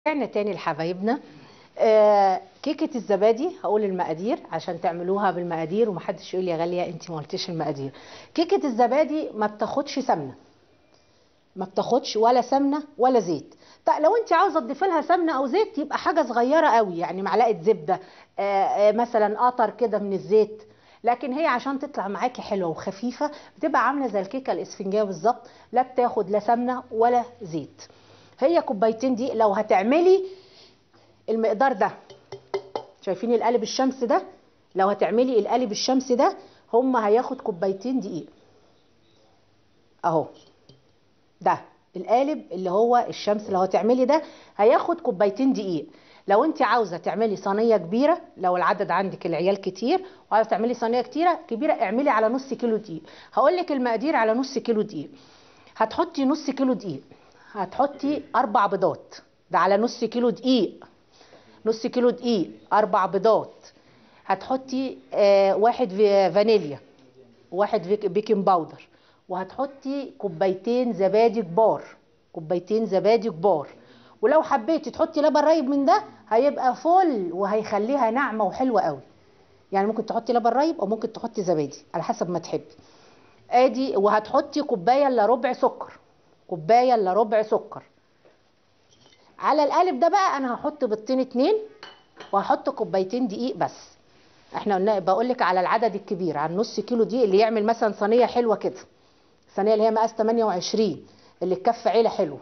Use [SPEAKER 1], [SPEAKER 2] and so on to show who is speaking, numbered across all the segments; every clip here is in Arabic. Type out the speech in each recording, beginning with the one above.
[SPEAKER 1] رجعنا تاني لحبايبنا. كيكه الزبادي هقول المقادير عشان تعملوها بالمقادير ومحدش يقول لي يا غاليه انت ما قلتيش المقادير. كيكه الزبادي ما بتاخدش سمنه، ما بتاخدش ولا سمنه ولا زيت. طيب لو انت عاوزه تضيفي لها سمنه او زيت يبقى حاجه صغيره قوي، يعني معلقه زبده، مثلا قطر كده من الزيت. لكن هي عشان تطلع معاكي حلوه وخفيفه بتبقى عامله زي الكيكه الاسفنجيه بالظبط، لا بتاخد لا سمنه ولا زيت. هي كوبايتين دي لو هتعملي المقدار ده، شايفين القالب الشمس ده؟ لو هتعملي القالب الشمس ده هياخد كوبايتين دقيق اهو. ده القالب اللي هو الشمس لو هتعملي ده هياخد كوبايتين دقيق. لو انت عاوزه تعملي صينيه كبيره، لو العدد عندك العيال كتير وعاوزه تعملي صينيه كبيره اعملي على نص كيلو دقيق. هقول لك المقادير على نص كيلو دقيق. هتحطي نص كيلو دقيق، هتحطي 4 بيضات، ده على نص كيلو دقيق. نص كيلو دقيق 4 بيضات. هتحطي واحد فانيليا، واحد بيكنج باودر، وهتحطي كوبايتين زبادي كبار، كوبايتين زبادي كبار. ولو حبيتي تحطي لبن رايب من ده هيبقى فل وهيخليها ناعمه وحلوه قوي. يعني ممكن تحطي لبن رايب او ممكن تحطي زبادي على حسب ما تحبي. ادي وهتحطي كوبايه الا ربع سكر، كوبايه الا ربع سكر. على القالب ده بقى انا هحط بيضتين 2 وهحط كوبايتين دقيق بس. احنا قلنا بقول لك على العدد الكبير، على النص كيلو دي اللي يعمل مثلا صينيه حلوه كده، الصينيه اللي هي مقاس 28 اللي تكفي عيله حلوه.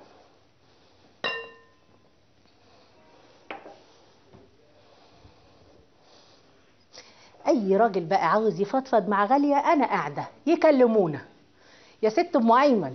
[SPEAKER 1] اي راجل بقى عاوز يفضفض مع غاليه انا قاعده يكلمونا. يا ست ام ايمن،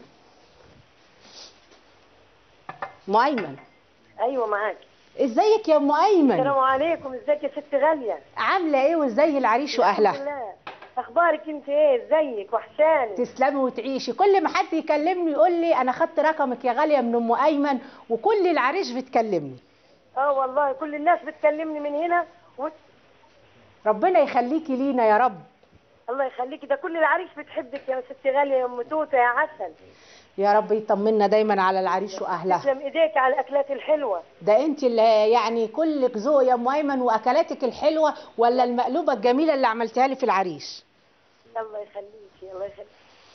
[SPEAKER 1] ام ايمن.
[SPEAKER 2] ايوه معاكي.
[SPEAKER 1] ازيك يا ام ايمن؟
[SPEAKER 2] السلام عليكم، ازيك يا ست غاليه؟
[SPEAKER 1] عامله ايه وازاي العريش واهلها؟
[SPEAKER 2] الحمد لله. اخبارك انت ايه؟ ازيك؟ وحشاني.
[SPEAKER 1] تسلمي وتعيشي. كل ما حد يكلمني يقول لي انا خدت رقمك يا غاليه من ام ايمن، وكل العريش بتكلمني.
[SPEAKER 2] اه والله كل الناس بتكلمني من هنا
[SPEAKER 1] ربنا يخليكي لينا يا رب.
[SPEAKER 2] الله يخليكي، ده كل العريش بتحبك يا ست غاليه يا ام توته يا عسل.
[SPEAKER 1] يا رب يطمنا دايما على العريش واهلها.
[SPEAKER 2] تسلم ايديك على الاكلات الحلوه.
[SPEAKER 1] ده انت اللي يعني كلك ذوق يا ام ايمن، واكلاتك الحلوه ولا المقلوبه الجميله اللي عملتيها لي في العريش.
[SPEAKER 2] الله يخليكي الله يخليكي.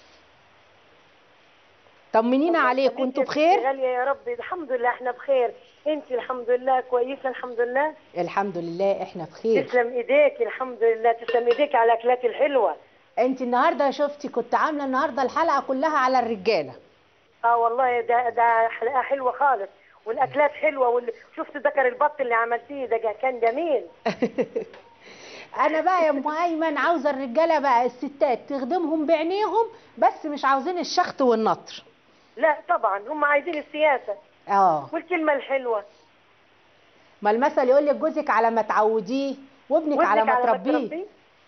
[SPEAKER 1] طمنينا عليكم، انتوا بخير؟
[SPEAKER 2] غاليه يا رب. الحمد لله احنا بخير. انت الحمد لله كويسه؟ الحمد لله.
[SPEAKER 1] الحمد لله احنا بخير.
[SPEAKER 2] تسلم ايديك. الحمد لله. تسلم ايديك على الاكلات الحلوه.
[SPEAKER 1] انت النهارده شفتي كنت عامله النهارده الحلقه كلها على الرجاله.
[SPEAKER 2] اه والله ده حلقه حلوه خالص، والاكلات حلوه، شفت ذكر البط اللي عملتيه ده كان جميل.
[SPEAKER 1] انا بقى يا ام ايمن عاوزه الرجاله بقى الستات تخدمهم بعينيهم، بس مش عاوزين الشخط والنطر.
[SPEAKER 2] لا طبعا هم عايزين السياسه والكلمه الحلوه.
[SPEAKER 1] ما المثل يقول لك جوزك على ما تعوديه وابنك على ما تربيه.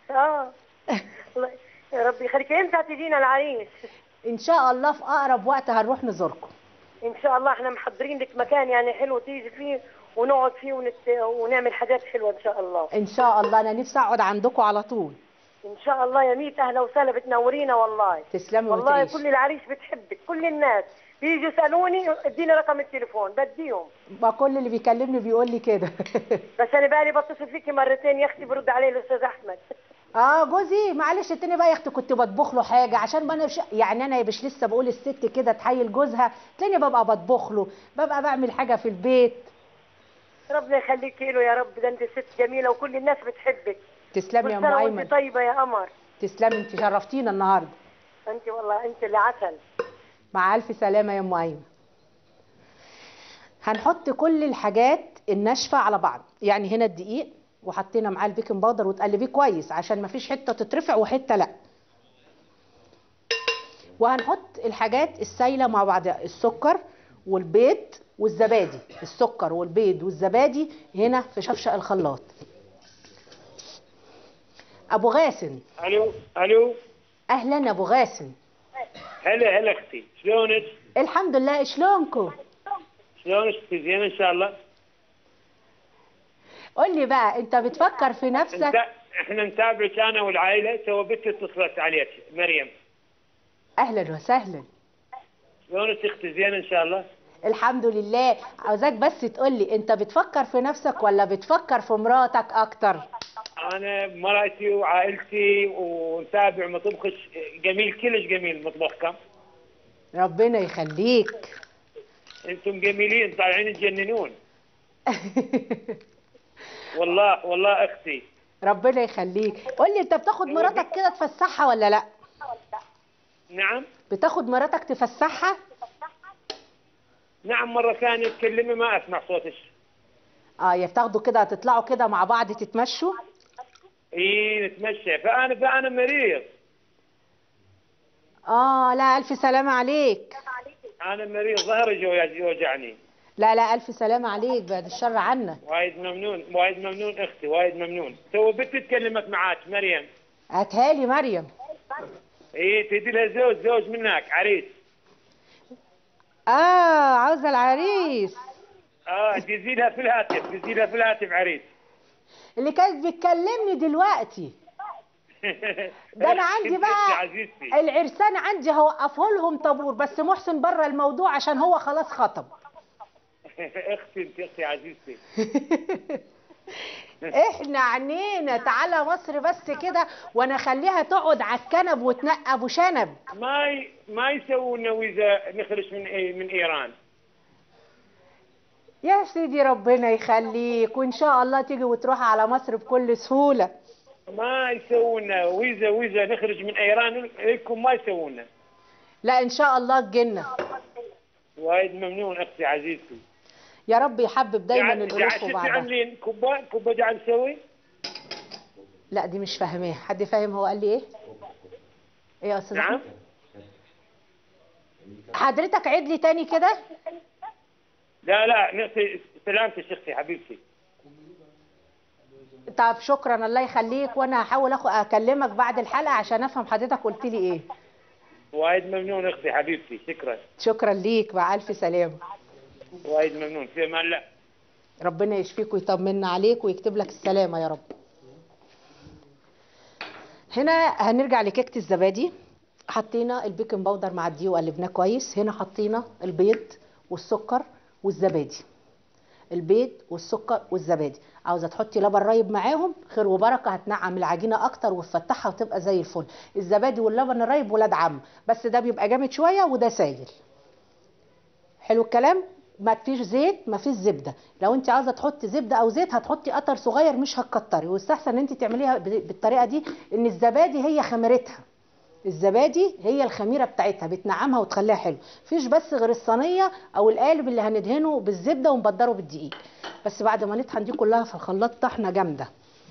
[SPEAKER 2] يا رب يخليك. امتى هتجينا العريس؟
[SPEAKER 1] ان شاء الله في اقرب وقت هنروح نزوركم
[SPEAKER 2] ان شاء الله. احنا محضرين لك مكان يعني حلو تيجي فيه ونقعد فيه ونعمل حاجات حلوه ان شاء الله.
[SPEAKER 1] ان شاء الله. انا نفسي اقعد عندكم على طول
[SPEAKER 2] ان شاء الله يا ميت. اهلا وسهلا، بتنورينا والله.
[SPEAKER 1] تسلمي
[SPEAKER 2] والله
[SPEAKER 1] وتعيشي.
[SPEAKER 2] كل العريس بتحبك، كل الناس بييجوا يسالوني اديني رقم التليفون بديهم.
[SPEAKER 1] ما كل اللي بيكلمني بيقول لي كده.
[SPEAKER 2] بس انا بقالي بتصل فيكي مرتين يا اختي برد علي الاستاذ احمد.
[SPEAKER 1] جوزي معلش التاني بقى يا اختي كنت بطبخ له حاجه عشان ما انا يعني انا مش لسه بقول الست كده تحيل جوزها، تاني ببقى بطبخ له، ببقى بعمل حاجه في البيت.
[SPEAKER 2] ربنا يخليكي له يا رب. ده انت ست جميله وكل الناس بتحبك.
[SPEAKER 1] تسلمي يا ام ايمن.
[SPEAKER 2] وانت طيبه يا قمر.
[SPEAKER 1] تسلمي، انت شرفتينا النهارده.
[SPEAKER 2] انت والله انت اللي عسل.
[SPEAKER 1] مع الف سلامه يا ام ايمن. هنحط كل الحاجات الناشفه على بعض، يعني هنا الدقيق وحطينا معاه البيكنج باودر وتقلبيه كويس عشان ما فيش حته تترفع وحته لا. وهنحط الحاجات السايله مع بعضها، السكر والبيض والزبادي، السكر والبيض والزبادي هنا في شفشق الخلاط. ابو غاسم.
[SPEAKER 3] الو.
[SPEAKER 1] اهلا ابو غاسم.
[SPEAKER 3] هلا اختي، شلونك؟
[SPEAKER 1] الحمد لله، شلونكم؟
[SPEAKER 3] شلونك زين ان شاء الله؟
[SPEAKER 1] قول لي بقى انت بتفكر في نفسك؟
[SPEAKER 3] احنا نتابعك انا والعائله، تو بنتي اتصلت عليك مريم.
[SPEAKER 1] اهلا وسهلا.
[SPEAKER 3] شلونك اختي؟ زين ان شاء الله؟
[SPEAKER 1] الحمد لله. عاوزاك بس تقولي انت بتفكر في نفسك ولا بتفكر في مراتك اكتر؟
[SPEAKER 3] انا مراتي وعائلتي ونتابع مطبخش جميل، كلش جميل مطبخكم.
[SPEAKER 1] ربنا يخليك.
[SPEAKER 3] انتم جميلين طالعين تجننون. والله والله اختي.
[SPEAKER 1] ربنا يخليك. قولي انت بتاخد مراتك كده تفسحها ولا لا؟
[SPEAKER 3] نعم.
[SPEAKER 1] بتاخد مراتك تفسحها؟
[SPEAKER 3] نعم، مرة ثانية تكلمي ما اسمع صوتك.
[SPEAKER 1] يا بتاخدوا كده تطلعوا كده مع بعض تتمشوا؟
[SPEAKER 3] اي نتمشى، فانا مريض.
[SPEAKER 1] لا الف سلامة عليك.
[SPEAKER 3] انا مريض، ظهري يوجعني.
[SPEAKER 1] لا لا الف سلامة عليك، بعد الشر عنك.
[SPEAKER 3] وايد ممنون، وايد ممنون اختي، وايد ممنون. تو بنتي تكلمت معاك مريم.
[SPEAKER 1] هاتها لي مريم.
[SPEAKER 3] اي تدي لها زوج منك عريس.
[SPEAKER 1] عاوزة العريس.
[SPEAKER 3] دزي لها في الهاتف عريس.
[SPEAKER 1] اللي كانت بتكلمني دلوقتي. ده انا عندي بقى العرسان عندي هوقفه لهم طابور، بس محسن بره الموضوع عشان هو خلاص خطب.
[SPEAKER 3] اختي انت اختي عزيزتي.
[SPEAKER 1] احنا عنينا، تعالى مصر بس كده وانا اخليها تقعد على الكنب وتنقى ابو شنب.
[SPEAKER 3] ما يسوونا ويزا نخرج من ايران.
[SPEAKER 1] يا سيدي ربنا يخليك، وان شاء الله تيجي وتروح على مصر بكل سهولة.
[SPEAKER 3] ما يسوونا ويزا نخرج من ايران لكم، ما يسوونا.
[SPEAKER 1] لا ان شاء الله تجينا.
[SPEAKER 3] وايد ممنون اختي عزيزتي.
[SPEAKER 1] يا رب يحبب دايما القلوب في بعضها.
[SPEAKER 3] عاملين كوبا جعل نسوي؟
[SPEAKER 1] لا دي مش فاهماها، حد فاهم هو قال لي ايه؟ ايه يا استاذ؟
[SPEAKER 3] نعم.
[SPEAKER 1] حضرتك عيد لي تاني كده.
[SPEAKER 3] لا نعطي سلامتك اختي حبيبتي.
[SPEAKER 1] طب شكرا الله يخليك، وانا هحاول اكلمك بعد الحلقه عشان افهم حضرتك قلت لي ايه.
[SPEAKER 3] وايد ممنون اختي حبيبتي،
[SPEAKER 1] شكرا ليك، مع الف سلامه.
[SPEAKER 3] وايد ممنون، في امان الله.
[SPEAKER 1] ربنا يشفيك ويطمنا عليك ويكتب لك السلامه يا رب. هنا هنرجع لكيكه الزبادي. حطينا البيكنج باودر مع الدقيق وقلبناه كويس. هنا حطينا البيض والسكر والزبادي. البيض والسكر والزبادي. عاوزه تحطي لبن رايب معاهم خير وبركه، هتنعم العجينه اكتر وتفتحها وتبقى زي الفل. الزبادي واللبن الرايب ولاد عم، بس ده بيبقى جامد شويه وده سايل. حلو الكلام. ما فيش زيت ما فيش زبده. لو انت عاوزه تحطي زبده او زيت هتحطي قطر صغير، مش هتكتري. واستحسن ان انت تعمليها بالطريقه دي، ان الزبادي هي خميرتها. الزبادي هي الخميره بتاعتها، بتنعمها وتخليها حلو. مفيش بس غير الصينيه او القالب اللي هندهنه بالزبده ونبدره بالدقيق. بس بعد ما نطحن دي كلها في الخلاط طحنه جامده.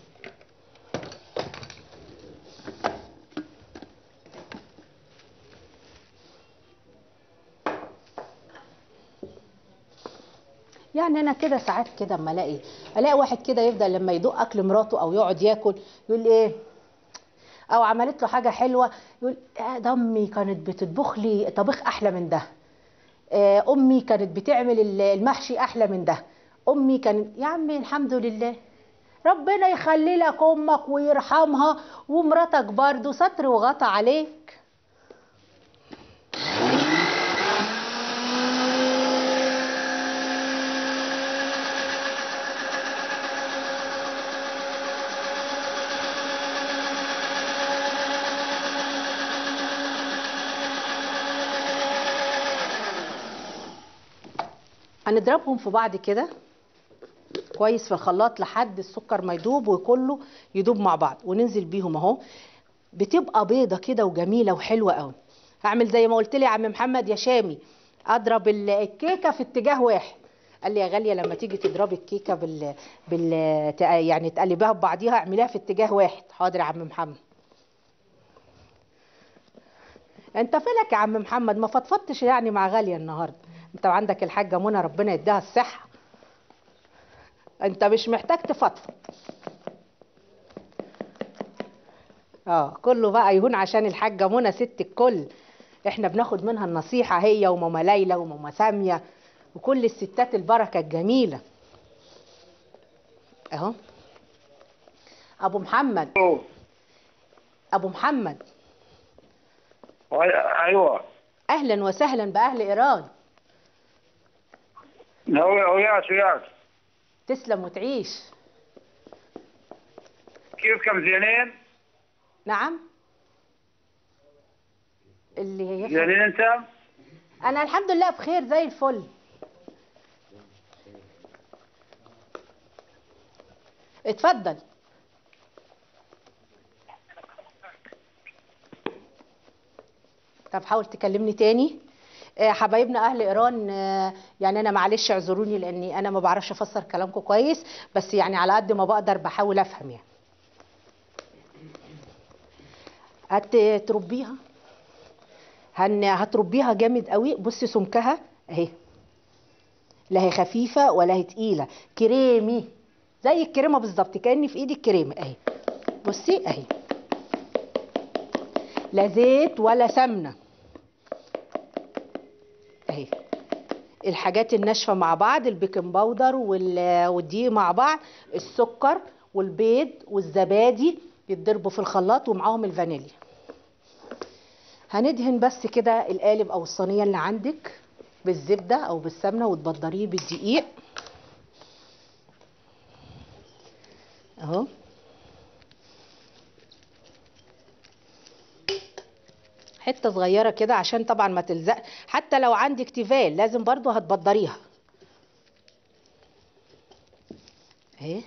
[SPEAKER 1] يعني انا كده ساعات كده اما الاقي واحد كده يفضل لما يدوق اكل مراته او يقعد ياكل يقول ايه، او عملت له حاجه حلوه يقول ده امي كانت بتطبخ لي طبيخ احلى من ده. امي كانت بتعمل المحشي احلى من ده. امي كانت. يا عمي الحمد لله، ربنا يخلي لك امك ويرحمها، ومراتك برضو ستر وغطى عليك. هنضربهم في بعض كده كويس في الخلاط لحد السكر ما يدوب وكله يدوب مع بعض، وننزل بيهم اهو. بتبقى بيضه كده وجميله وحلوه قوي. هعمل زي ما قلت لي يا عم محمد يا شامي، اضرب الكيكه في اتجاه واحد. قال لي يا غاليه لما تيجي تضربي الكيكه يعني تقلبيها ببعضيها اعمليها في اتجاه واحد. حاضر يا عم محمد. انت فينك يا عم محمد؟ ما فضفضتش يعني مع غاليه النهارده؟ انت عندك الحاجه منى ربنا يديها الصحه، انت مش محتاج تفضفض. كله بقى يهون عشان الحاجه منى ست الكل. احنا بناخد منها النصيحه، هي وماما ليلى وماما ساميه وكل الستات البركه الجميله. اهو ابو محمد. ابو محمد.
[SPEAKER 3] ايوه.
[SPEAKER 1] اهلا وسهلا باهل ايران.
[SPEAKER 3] هو وياك.
[SPEAKER 1] تسلم وتعيش.
[SPEAKER 3] كيفكم زينين؟
[SPEAKER 1] نعم. اللي هي
[SPEAKER 3] زينين انت؟
[SPEAKER 1] انا الحمد لله بخير زي الفل. اتفضل. طب حاول تكلمني تاني. حبايبنا اهل ايران، يعني انا معلش اعذروني لاني انا ما بعرفش افسر كلامكم كويس، بس يعني على قد ما بقدر بحاول افهم يعني. هتربيها، هتربيها جامد قوي. بصي سمكها اهي، لا هي خفيفه ولا هي تقيله، كريمي زي الكريمه بالظبط، كاني في ايدي الكريمه اهي. بصي اهي، لا زيت ولا سمنه اهي. الحاجات الناشفه مع بعض، البيكنج باودر والدقيق مع بعض، السكر والبيض والزبادي يتضربوا في الخلاط ومعاهم الفانيليا. هندهن بس كده القالب او الصينيه اللي عندك بالزبده او بالسمنه وتبدريه بالدقيق اهو. حته صغيره كده عشان طبعا ما تلزق، حتى لو عندك تيفال لازم برضو هتبدريها اهي.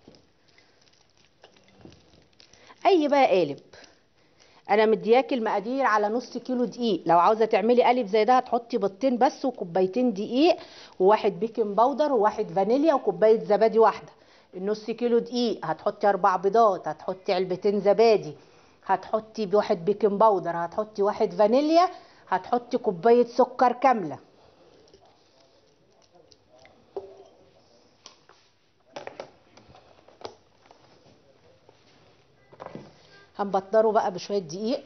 [SPEAKER 1] اي بقى قالب، انا مدياكي المقادير على نص كيلو دقيق. لو عاوزه تعملي قالب زي ده هتحطي بيضتين بس وكوبايتين دقيق وواحد بيكنج باودر وواحد فانيليا وكوبايه زبادي واحده. النص كيلو دقيق هتحطي 4 بيضات، هتحطي علبتين زبادي، هتحطي بواحد بيكنج باودر، هتحطي واحد فانيليا، هتحطي كوبايه سكر كامله. هنبطره بقى بشويه دقيق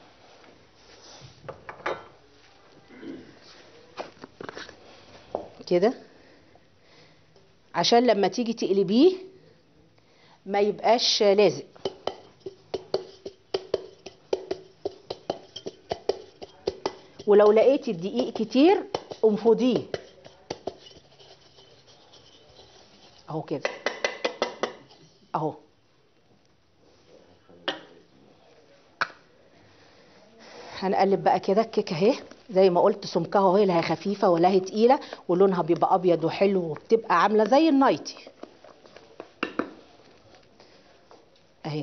[SPEAKER 1] كده عشان لما تيجي تقلبيه ما يبقاش لازق. ولو لقيتي الدقيق كتير انفضيه اهو كده اهو. هنقلب بقى كده الكيكه اهي زي ما قلت، سمكها اهي لا هي خفيفه ولا هي تقيله، ولونها بيبقى ابيض وحلو وبتبقى عامله زي النايتي اهي.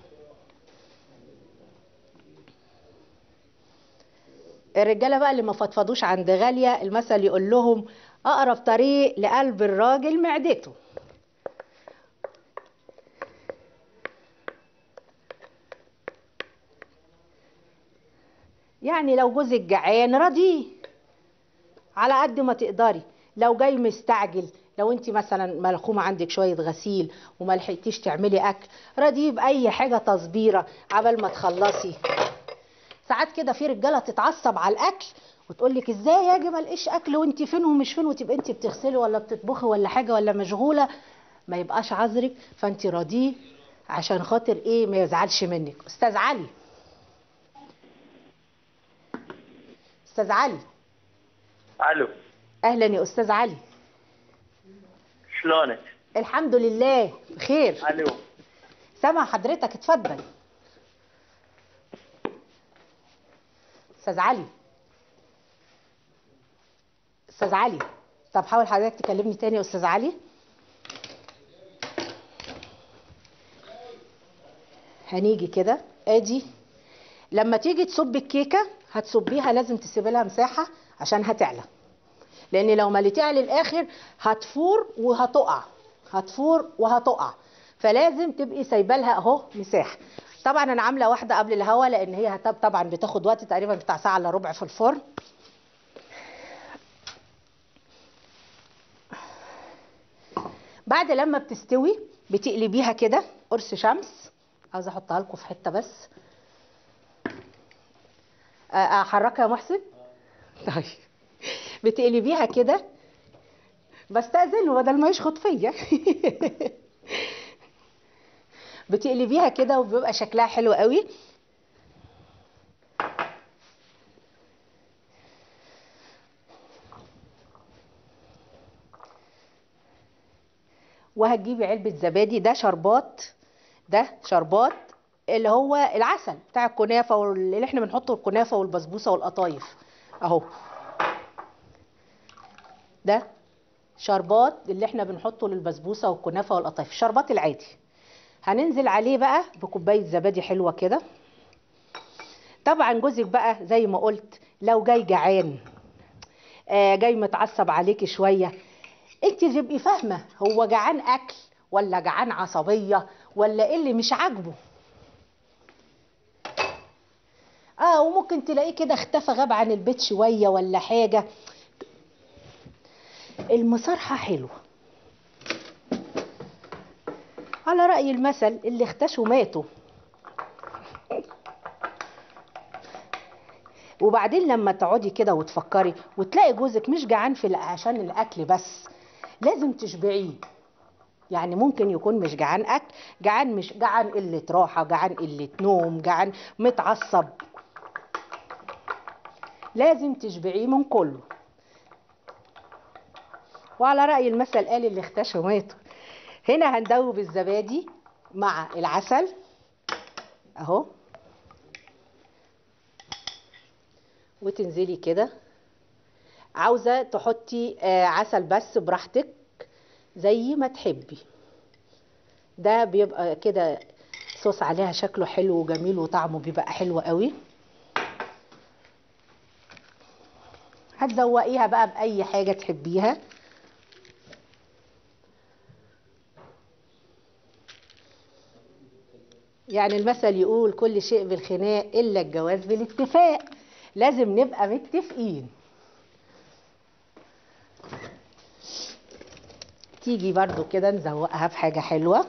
[SPEAKER 1] الرجاله بقى اللي ما فضفضوش عند غاليه، المثل يقول لهم اقرب طريق لقلب الراجل معدته. يعني لو جوزك جعان راضيه على قد ما تقدري، لو جاي مستعجل، لو انت مثلا ملخومه عندك شويه غسيل وما لحقتيش تعملي اكل، راضيه باي حاجه تصبيره عبال ما تخلصي. ساعات كده في رجاله تتعصب على الاكل وتقول لك ازاي يا ما الاقيش اكل وانت فين ومش فين، وتبقى انت بتغسلي ولا بتطبخي ولا حاجه ولا مشغوله، ما يبقاش عذرك. فانت راضيه عشان خاطر ايه ما يزعلش منك. استاذ علي، استاذ علي.
[SPEAKER 4] الو.
[SPEAKER 1] اهلا يا استاذ علي.
[SPEAKER 4] شلونك؟
[SPEAKER 1] الحمد لله بخير.
[SPEAKER 4] الو.
[SPEAKER 1] سامع حضرتك، اتفضل استاذ علي. استاذ علي، طب حاول حضرتك تكلمني تاني يا استاذ علي. هنيجي كده ادي، لما تيجي تصبي الكيكه هتصبيها لازم تسيبي لها مساحه عشان هتعلى، لان لو مليتيها للاخر هتفور وهتقع، هتفور وهتقع، فلازم تبقي سايبه لها اهو مساحه. طبعا انا عامله واحده قبل الهوا لان هي طبعا بتاخد وقت تقريبا بتاع ساعه الا ربع في الفرن. بعد لما بتستوي بتقلبيها كده قرص شمس. عاوزه احطها لكم في حته بس احركها يا محسن. طيب بتقلبيها كده، بستأذنه بدل ما يشخط فيا. بتقلبيها كده وبيبقى شكلها حلو قوي. وهتجيبي علبه زبادي. ده شربات، ده شربات اللي هو العسل بتاع الكنافه اللي احنا بنحطه الكنافه والبسبوسه والقطايف اهو. ده شربات اللي احنا بنحطه للبسبوسه والكنافه والقطايف، الشربات العادي. هننزل عليه بقى بكوبايه زبادي حلوه كده. طبعا جوزك بقى زي ما قلت لو جاي جعان جاي متعصب عليكي شويه، انت تبقي فاهمه هو جعان اكل ولا جعان عصبيه ولا ايه اللي مش عاجبه. وممكن تلاقيه كده اختفى غاب عن البيت شويه ولا حاجه. المصارحه حلوه، على رأي المثل اللي اختشوا ماتوا. وبعدين لما تقعدي كده وتفكري وتلاقي جوزك مش جعان عشان الاكل بس، لازم تشبعيه. يعني ممكن يكون مش جعان اكل، جعان مش جعان قله راحه، جعان قله نوم، جعان متعصب، لازم تشبعيه من كله. وعلى رأي المثل قال اللي اختشوا ماتوا. هنا هندوب الزبادي مع العسل اهو، وتنزلي كده. عاوزه تحطي عسل بس براحتك زي ما تحبي. ده بيبقى كده صوص عليها شكله حلو وجميل وطعمه بيبقى حلو قوي. هتزوقيها بقى باي حاجه تحبيها. يعني المثل يقول كل شيء بالخناق الا الجواز بالاتفاق، لازم نبقى متفقين. تيجي برضو كده نزوقها بحاجه حلوه.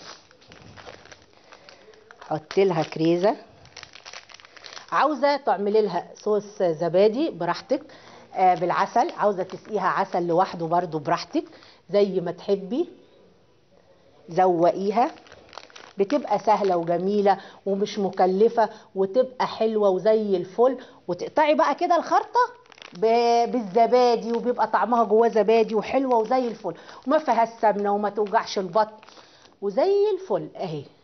[SPEAKER 1] حط لها كريزه. عاوزه تعملي لها صوص زبادي براحتك بالعسل، عاوزه تسقيها عسل لوحده برضو براحتك زي ما تحبي. زوقيها، بتبقى سهله وجميله ومش مكلفه وتبقى حلوه وزي الفل. وتقطعي بقى كده الخرطه بالزبادي وبيبقى طعمها جواه زبادي وحلوه وزي الفل وما فيهاش سمنه وما توجعش البطن وزي الفل اهي.